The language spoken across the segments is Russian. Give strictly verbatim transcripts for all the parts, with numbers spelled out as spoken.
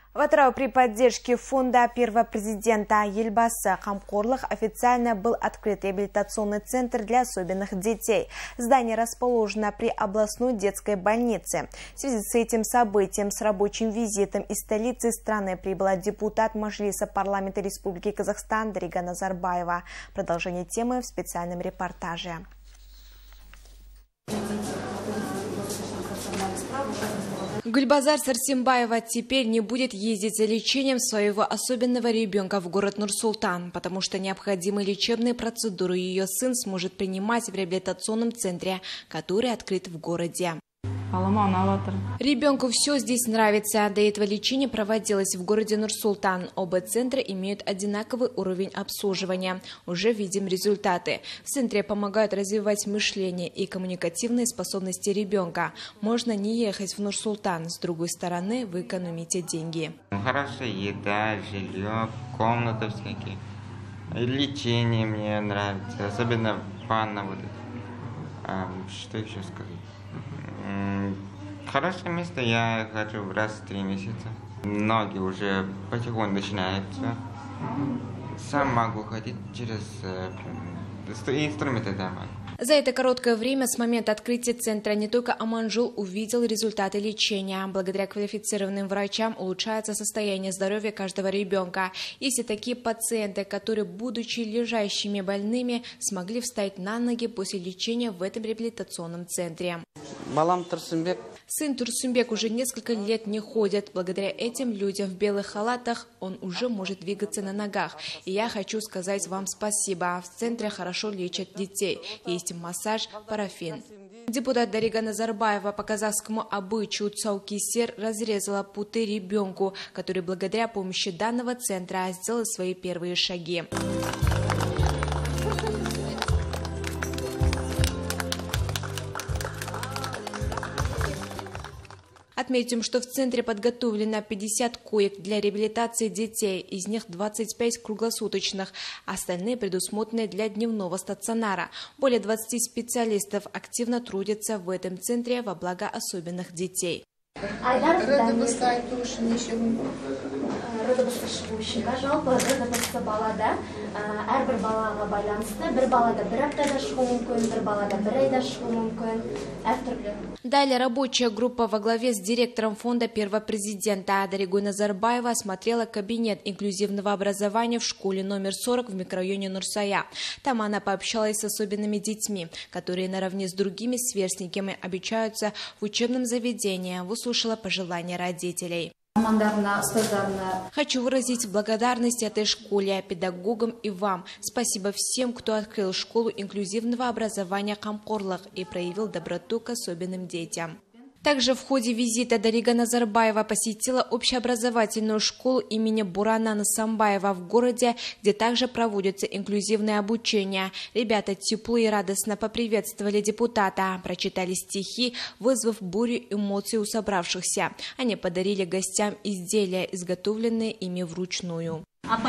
В Атырау при поддержке фонда первого президента Елбасы Камкорлых официально был открыт реабилитационный центр для особенных детей. Здание расположено при областной детской больнице. В связи с этим событием с рабочим визитом из столицы страны прибыла депутат Мажилиса парламента Республики Казахстан Дарига Назарбаева. Продолжение темы в специальном репортаже. Гульбазар Сарсембаева теперь не будет ездить за лечением своего особенного ребенка в город Нур-Султан, потому что необходимые лечебные процедуры ее сын сможет принимать в реабилитационном центре, который открыт в городе. Ребенку все здесь нравится. До этого лечение проводилось в городе Нур-Султан. Оба центра имеют одинаковый уровень обслуживания. Уже видим результаты. В центре помогают развивать мышление и коммуникативные способности ребенка. Можно не ехать в Нур-Султан. С другой стороны, вы экономите деньги. Хорошая еда, жилье, комната всякие. Лечение мне нравится. Особенно ванна. Вот. А, что еще сказать? Хорошее место, я хочу раз в три месяца. Ноги уже потихоньку начинаются. Сам могу ходить через инструменты дома. За это короткое время с момента открытия центра не только Аманжул увидел результаты лечения. Благодаря квалифицированным врачам улучшается состояние здоровья каждого ребенка. Есть и такие пациенты, которые, будучи лежащими больными, смогли встать на ноги после лечения в этом реабилитационном центре. Балам Турсунбек. Сын Турсунбек уже несколько лет не ходит. Благодаря этим людям в белых халатах он уже может двигаться на ногах. И я хочу сказать вам спасибо. В центре хорошо лечат детей. Есть массаж, парафин. Депутат Дарига Назарбаева по казахскому обычаю цаукисер разрезала путы ребенку, который благодаря помощи данного центра сделал свои первые шаги. Отметим, что в центре подготовлено пятьдесят коек для реабилитации детей, из них двадцать пять круглосуточных, остальные предусмотрены для дневного стационара. Более двадцати специалистов активно трудятся в этом центре во благо особенных детей. Далее рабочая группа во главе с директором фонда первого президента Даригой Назарбаева осмотрела кабинет инклюзивного образования в школе номер сорок в микрорайоне Нурсая. Там она пообщалась с особенными детьми, которые наравне с другими сверстниками обучаются в учебном заведении, выслушала пожелания родителей. Хочу выразить благодарность этой школе, педагогам и вам. Спасибо всем, кто открыл школу инклюзивного образования Камкорлых и проявил доброту к особенным детям. Также в ходе визита Дарига Назарбаева посетила общеобразовательную школу имени Бурана Насамбаева в городе, где также проводится инклюзивное обучение. Ребята тепло и радостно поприветствовали депутата, прочитали стихи, вызвав бурю эмоций у собравшихся. Они подарили гостям изделия, изготовленные ими вручную.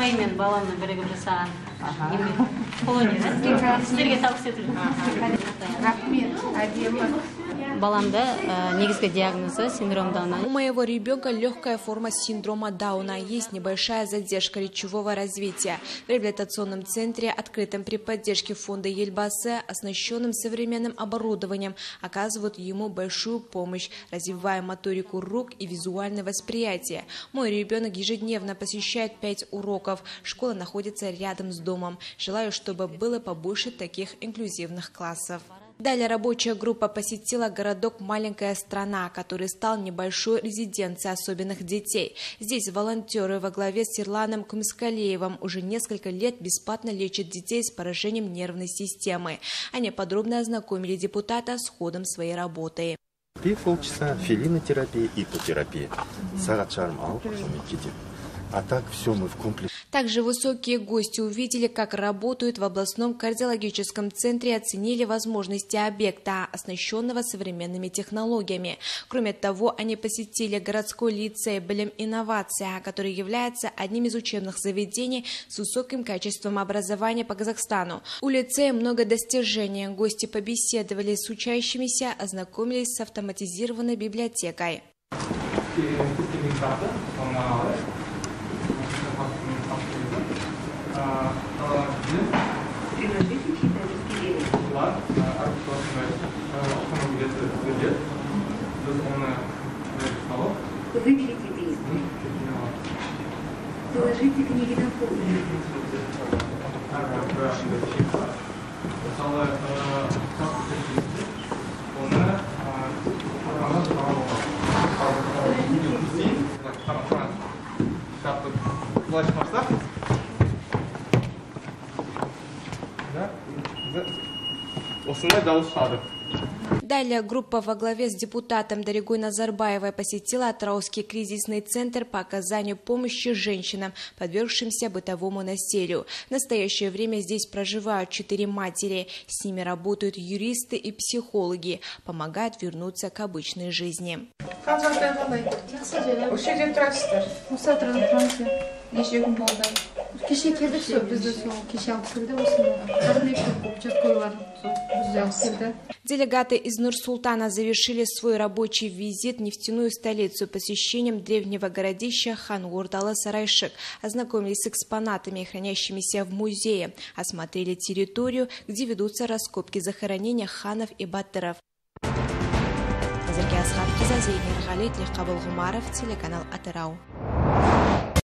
У моего ребенка легкая форма синдрома Дауна. Есть небольшая задержка речевого развития. В реабилитационном центре, открытом при поддержке фонда Елбасы, оснащенным современным оборудованием, оказывают ему большую помощь, развивая моторику рук и визуальное восприятие. Мой ребенок ежедневно посещает пять уроков. Школа находится рядом с домом. Желаю, чтобы было побольше таких инклюзивных классов. Далее рабочая группа посетила городок «Маленькая страна», который стал небольшой резиденцией особенных детей. Здесь волонтеры во главе с Ирланом Кумскалеевым уже несколько лет бесплатно лечат детей с поражением нервной системы. Они подробно ознакомили депутата с ходом своей работы. Полчаса филинотерапия, ипотерапия. А так все мы в комплексе. Также высокие гости увидели, как работают в областном кардиологическом центре и оценили возможности объекта, оснащенного современными технологиями. Кроме того, они посетили городской лицей «Белем Инновация», который является одним из учебных заведений с высоким качеством образования по Казахстану. У лицея много достижений. Гости побеседовали с учащимися, ознакомились с автоматизированной библиотекой. Выключите лист. Положите книги на пол. Далее группа во главе с депутатом Даригой Назарбаевой посетила Атырауский кризисный центр по оказанию помощи женщинам, подвергшимся бытовому насилию. В настоящее время здесь проживают четыре матери. С ними работают юристы и психологи, помогают вернуться к обычной жизни. Делегаты из Нур-Султана завершили свой рабочий визит в нефтяную столицу посещением древнего городища Хан-Ордалы-Сарайшик, ознакомились с экспонатами, хранящимися в музее, осмотрели территорию, где ведутся раскопки захоронения ханов и батыров. Телеканал Атырау.